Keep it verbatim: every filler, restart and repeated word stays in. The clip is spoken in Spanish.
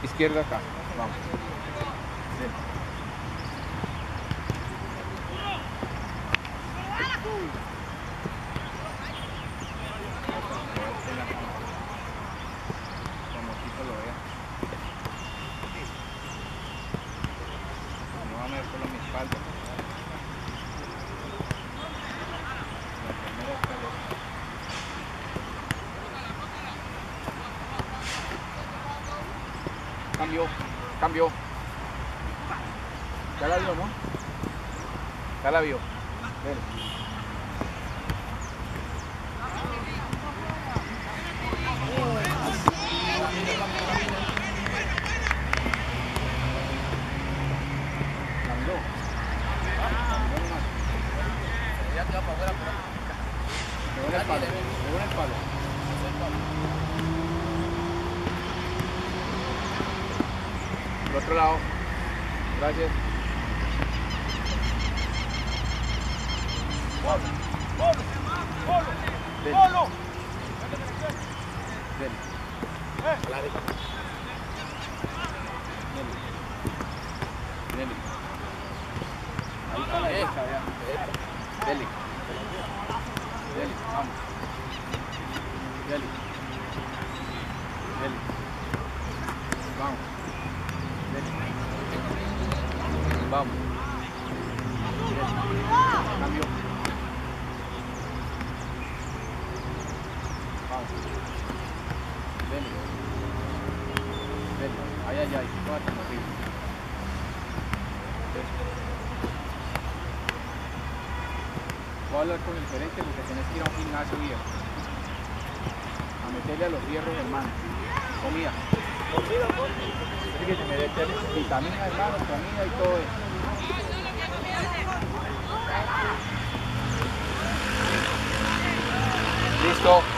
Izquierda acá. Vamos. Bien. Como Tito lo vea. No va a meter solo mi espalda. La primera escalera. Cambio, cambio. Ya la vio, ¿no? Ya la vio. Ven. Mandó. Ya quedó para afuera, pero. Pegó en el palo, pegó en el palo. Por otro lado. Gracias. ¡Polo! ¡Polo! ¡Polo! Ven. ¡Polo! Ven. ¡Eh! Nelly. Nelly. Ahí está la derecha, ya. Nelly. Nelly, vamos. Nelly. Nelly. Vamos. Nelly. Vamos. Cambio. Vamos. Ven. Ven. Ay, ay, ay. No, tan horrible. Ven. Voy a hablar con el gerente porque tenés que ir a un gimnasio viejo. A meterle a los hierros, hermano. Comida. Comida, comida. Tiene que meter vitamina, hermano, comida y todo eso. Listo.